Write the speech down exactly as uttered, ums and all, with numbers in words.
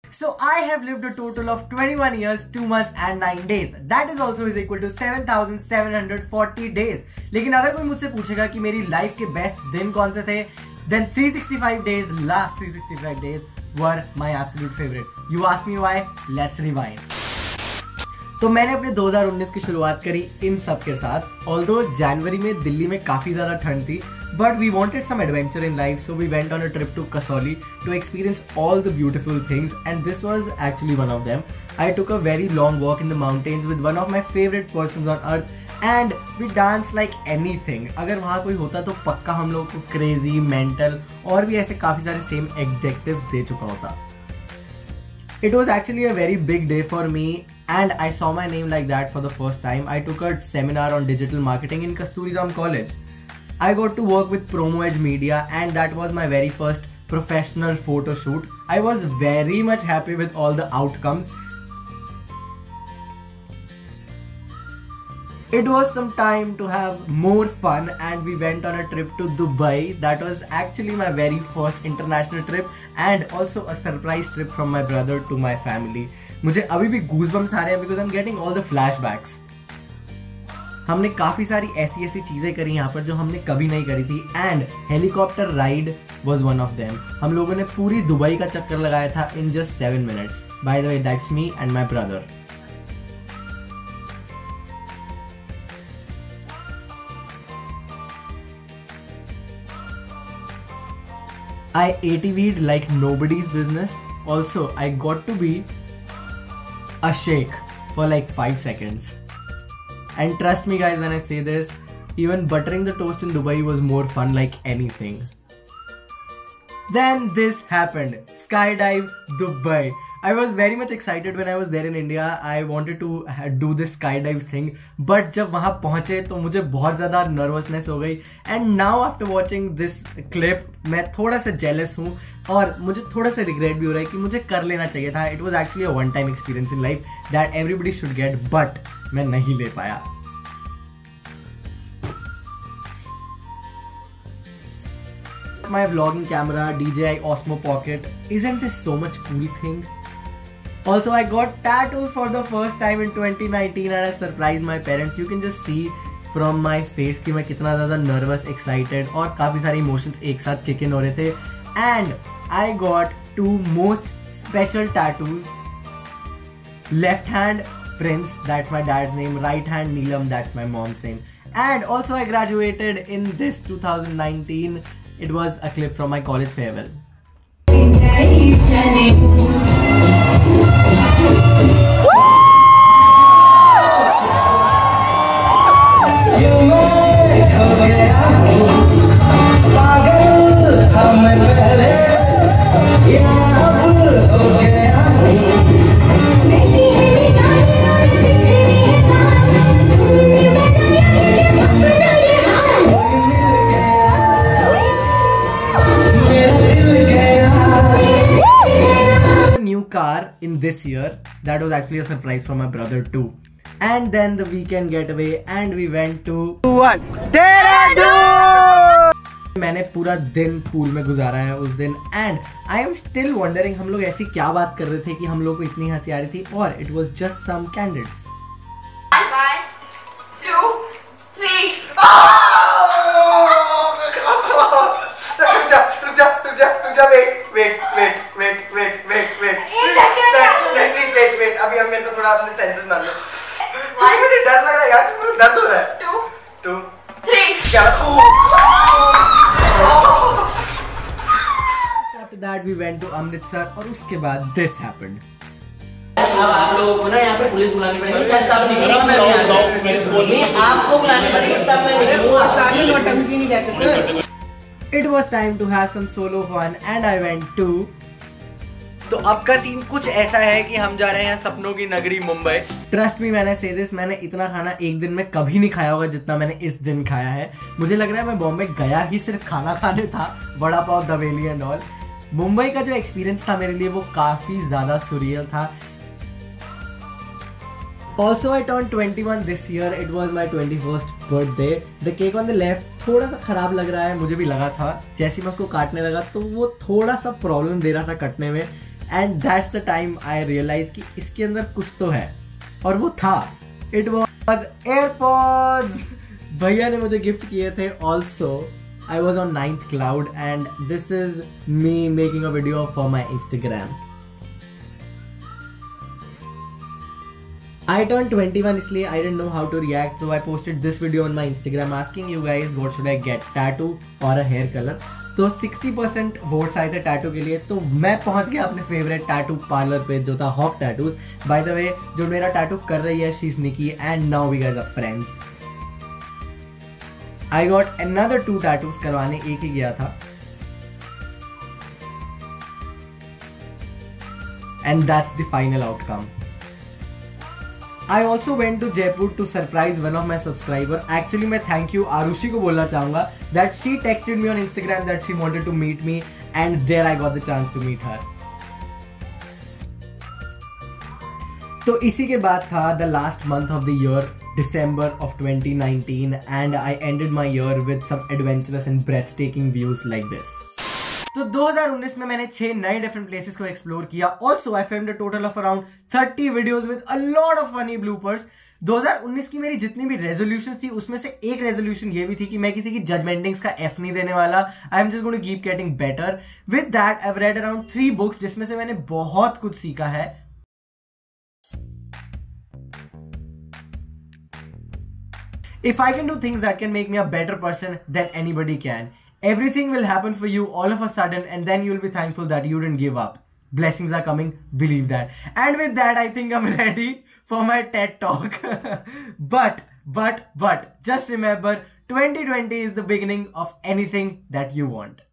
So I have lived a total of twenty-one years, two months and nine days. That is also is equal to seven thousand seven hundred forty days. लेकिन अगर कोई मुझसे पूछेगा कि मेरी life के best दिन कौन से थे, then three hundred sixty-five days, last three hundred sixty-five days were my absolute favorite. You ask me why? Let's rewind. तो मैंने अपने दो हज़ार उन्नीस की शुरुआत करी इन सब के साथ. ऑल्दो जनवरी में दिल्ली में काफी ज्यादा ठंड थी, but we wanted some adventure in life, so we went on a trip to Kasauli to experience all the beautiful things, and this was actually one of them. I took a very long walk in the mountains with one of my favorite persons on earth, and we danced like anything. अगर वहाँ कोई होता तो पक्का हम लोग को crazy, mental और भी ऐसे काफी सारे same adjectives दे चुका होता. It was actually a very big day for me, and I saw my name like that for the first time. I took a seminar on digital marketing in Kasturi Ram College. I got to work with Promo Edge Media, and that was my very first professional photo shoot. I was very much happy with all the outcomes. It was some time to have more fun, and we went on a trip to Dubai. That was actually my very first international trip and also a surprise trip from my brother to my family. मुझे अभी भी goosebumps आ रहे हैं because I'm getting all the flashbacks. हमने काफी सारी ऐसी ऐसी चीजें करी यहाँ पर जो हमने कभी नहीं करी थी, and helicopter ride was one of them. हम लोगों ने पूरी दुबई का चक्कर लगाया था in just seven minutes. By the way, that's me and my brother. I A T V'd like nobody's business. Also, I got to be a sheikh for like five seconds. And trust me guys when I say this, even buttering the toast in Dubai was more fun like anything. Then this happened. Skydive Dubai. I was very much excited when I was there in India. I wanted to do this skydive thing, but जब वहाँ पहुँचे तो मुझे बहुत ज़्यादा nervousness हो गई. And now after watching this clip, मैं थोड़ा सा jealous हूँ और मुझे थोड़ा सा regret भी हो रहा है कि मुझे कर लेना चाहिए था. It was actually a one-time experience in life that everybody should get, but मैं नहीं ले पाया. My vlogging camera, D J I Osmo Pocket, isn't this so much cool thing? Also, I got tattoos for the first time in twenty nineteen and I surprised my parents. You can just see from my face कि मैं कितना ज़्यादा nervous, excited और काफी सारे emotions एक साथ kick in हो रहे थे. And I got two most special tattoos. Left hand Prince, that's my dad's name. Right hand Neelam, that's my mom's name. And also I graduated in this two thousand nineteen. It was a clip from my college farewell. Car in this year. That was actually a surprise from my brother too. And then the weekend getaway, and we went to one. मैंने पूरा दिन pool में गुजारा है उस दिन, and I am still wondering हम लोग ऐसी क्या बात कर रहे थे कि हम लोग को इतनी हंसी आ रही थी, और it was just some candidates. One, two, three. Wait, wait, wait, wait, wait, wait, wait. Please wait, wait. अभी हम मेरे को थोड़ा अपने senses मान लो. मुझे डर लग रहा है यार, मुझे दर्द हो रहा है. Two, two, three. क्या? After that we went to Amritsar और उसके बाद this happened. अब आप लोगों को ना यहाँ पे पुलिस बुलानी पड़ेगी, सर तब निकलूंगा मैं नहीं, आपको बुलानी पड़ेगी तब मैं निकलूंगा. सारी नौटंकी नहीं कहते sir. It was time to have some solo fun and I went to. तो अब का सीन कुछ ऐसा है कि हम जा रहे हैं सपनों की नगरी मुंबई. ट्रस्ट मी मैंने से दिस, मैंने इतना खाना एक दिन में कभी नहीं खाया होगा जितना मैंने इस दिन खाया है. मुझे लग रहा है मैं बॉम्बे गया ही सिर्फ खाना खाने था, वड़ा पाव, दवेली एंड ऑल. मुंबई का जो एक्सपीरियंस था मेरे लिए वो काफी ज्यादा सुरियल था. Also, I turned twenty-one this year. It was my twenty-first birthday. The cake on the left थोड़ा सा खराब लग रहा है, मुझे भी लगा था. जैसे मैं उसको काटने लगा तो वो थोड़ा सा प्रॉब्लम दे रहा था कटने में. And that's the time I realise कि इसके अंदर कुछ तो है, और वो था, इट वॉज एयरपॉड्स। भैया ने मुझे गिफ्ट किए थे। Also I was on ninth cloud and this is me making a video for my Instagram. I turned twenty-one इसलिए I didn't know how to react, so I posted this video on my Instagram asking you guys what should I get, tattoo or a hair color। तो sixty percent votes आए थे tattoo के लिए, तो मैं पहुंच गया अपने फेवरेट टैटू पार्लर पे जो था Hawk Tattoos. By the way जो मेरा टैटू कर रही है she is Nikki and now we guys are friends. I got another two tattoos करवाने, एक ही गया था, and that's the final outcome. I also went to Jaipur to surprise one of my subscriber. Actually मैं thank you Arushi को बोलना चाहूँगा that she texted me on Instagram that she wanted to meet me and there I got the chance to meet her. तो इसी के बाद था the last month of the year, December of twenty nineteen, and I ended my year with some adventurous and breathtaking views like this. तो दो हज़ार उन्नीस में मैंने छह नए डिफरेंट प्लेसेस को एक्सप्लोर किया। Also I filmed a total of around thirty videos with a lot of funny bloopers. दो हज़ार उन्नीस की मेरी जितनी भी रेजोल्यूशन थी उसमें से एक रेजोल्यूशन ये भी थी कि मैं किसी की जजमेंटिंग्स का एफ नहीं देने वाला। I am just going to keep getting better. With that I have read around three books जिसमें से मैंने बहुत कुछ सीखा है। If I can do things that can make me a better person, then anybody can. Everything will happen for you all of a sudden and then you'll be thankful that you didn't give up. Blessings are coming, believe that. And with that, I think I'm ready for my TED talk. but, but, but, just remember, twenty twenty is the beginning of anything that you want.